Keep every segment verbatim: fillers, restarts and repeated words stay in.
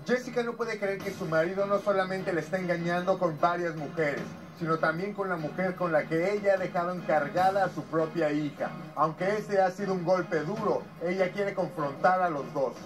Jessica no puede creer que su marido no solamente le está engañando con varias mujeres, sino también con la mujer con la que ella ha dejado encargada a su propia hija. Aunque ese ha sido un golpe duro, ella quiere confrontar a los dos.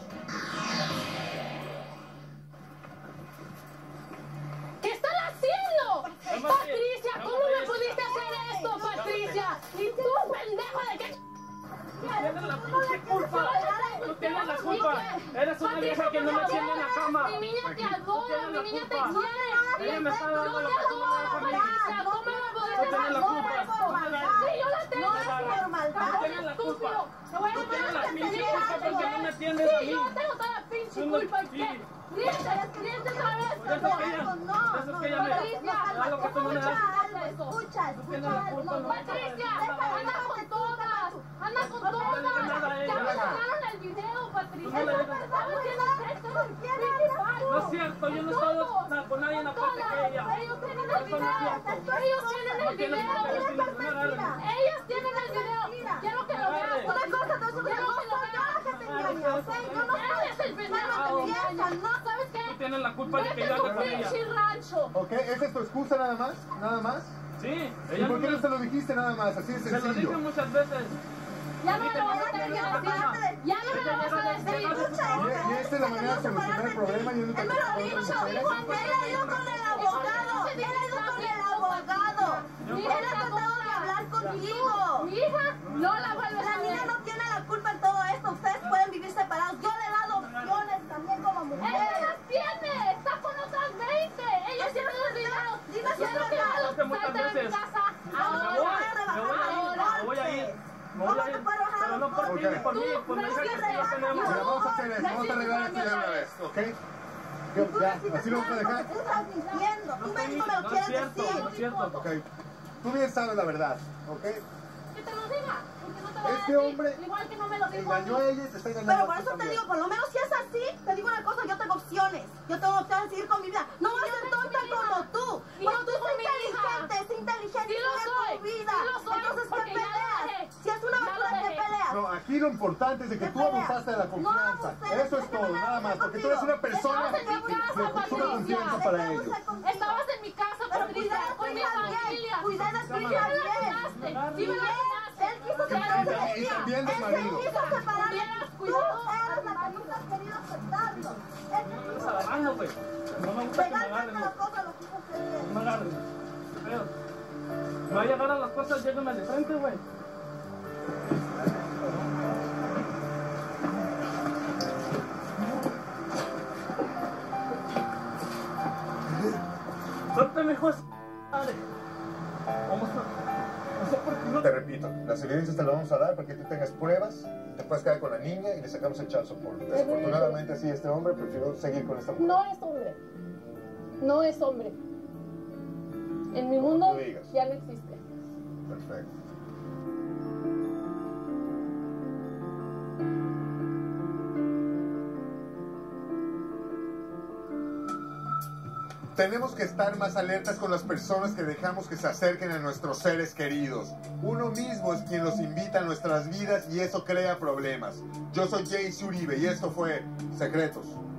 ¿Qué están haciendo? Patricia, ¿cómo me pudiste hacer esto, Patricia? ¿Y tú, pendejo, de qué? Tienes la pinche culpa. Tú tienes la culpa. Eres una vieja que no me tiene en la cama. Mi niña te adora, mi niña te quiere. Ella me está dando la culpa. Patricia, ¿cómo me pudiste hacer esto? Sí, yo la tengo. No es por maldad. Tú tienes la culpa. Te voy a Tú tienes la poner pinche que culpa porque no me atiendes a Sí, mí. yo tengo toda la pinche Tú no- culpa. ¿Y sí. qué? Ríete, ríete otra vez, Por eso perdón. que ella- No, por eso no, que ella no, me- Patricia, me da lo que tú no me das. Escucha, Tú tienes la escucha. culpa, no. Patricia, anda con todas, anda con todas. Ya me sacaron el video, Patricia. No le digas. Estamos haciendo sexo. No es cierto, yo no he estado na- con nadie aparte que ella. Ellos tienen el Eso no es video. cierto. Ellos tienen el No tienes video. papeles y no me agarren. Ellos tienen el video. Quiero que lo veas. Una cosa no es una Quiero cosa, que lo yo la que te engaño, ¿ok? Yo no Él es el pendejo que me engaña. no ¿Sabes qué? Tú tienes la culpa de que Vete yo a tu ande con ella. pinche rancho. ¿Ok? ¿Esa es tu excusa nada más? ¿Nada más? Sí, ¿Y ella por qué me- no se lo dijiste nada más? Así de Se lo dije sencillo. muchas veces. Ya no me lo vas a tener que decir. Ya no me lo vas a decir. Y, y esta es la manera de solucionar el problema y yo nunca Él te me lo conté dijo, con mujeres. cuando él ha ido con el abogado, él ha ido con el abogado. Mira, Él ha tratado de hablar contigo. Mi hija no la vuelves La a niña ver. no tiene la culpa en todo esto, ustedes pueden vivir separados. Yo le he dado opciones también como Ella mujer. las tiene, está con otras veinte. Ellos tienen los videos. Dime si es Quiero que verdad. los Porque muchas salte de mi veces- casa. Me Ahora. voy, me voy a ir, me voy a ir. Me voy a ir, pero no por ti ni por mí, por la hija que ya tenemos. Mira, vamos a hacer esto, vamos a arreglar esto de una vez, ¿ok? Yo- Ya, así lo vamos a dejar. Tú estás mintiendo, tú mismo me lo No es quieres cierto, decir. no es cierto. Ok. Tú bien sabes la verdad, ¿ok? Que te lo diga, porque no te lo va a Este decir. hombre Igual que no me lo dijo a mí. engañó a ella y te está engañando Pero a por ti eso te también. digo, por lo menos si es así, te digo una cosa, yo tengo opciones. Yo tengo opciones de seguir con mi vida. No voy a ser tonta como tú. Y Porque yo tú tengo eres mi hija. inteligente, es inteligente Sí lo en soy, tu vida. sí lo soy, Entonces, ¿qué porque ya lo peleas? dejé. Si es una Ya lo basura, ¿qué dejé. peleas? No, aquí lo importante es de que ¿Qué tú peleas? abusaste de la No confianza. abusé, Eso es déjame todo, hablar nada más. Porque tú eres una contigo. persona Estabas en mi casa, de suma Patricia. confianza para ellos. Estabas en mi casa, Pero Patricia, cuidado de tu con mi hija bien. familia. Cuidado de tu Sí me hija la bien. lastimaste, sí me la lastimaste. Él quiso Ya separarse lo de Y ti. también del Él marido. quiso separarse. Hubieras Tú cuidado eres la que nunca has querido aceptarlo. Él Me quiso estás agarrando, güey. No me gusta que me pegarme agarren, a güey. las cosas, lo quiso hacer él. No me agarren. Pero, me va a llegar a las cosas, llévenme de frente, güey. Suéltame, hijo de su madre. Vamos a... No sé por qué no... Te repito, las evidencias te las vamos a dar para que tú tengas pruebas, te puedes quedar con la niña y le sacamos el child support. Desafortunadamente, así este hombre prefirió seguir con esta mujer. No es hombre. No es hombre. En mi mundo Tú digas. ya no existe. Perfecto. Tenemos que estar más alertas con las personas que dejamos que se acerquen a nuestros seres queridos. Uno mismo es quien los invita a nuestras vidas y eso crea problemas. Yo soy Jayce Uribe y esto fue Secretos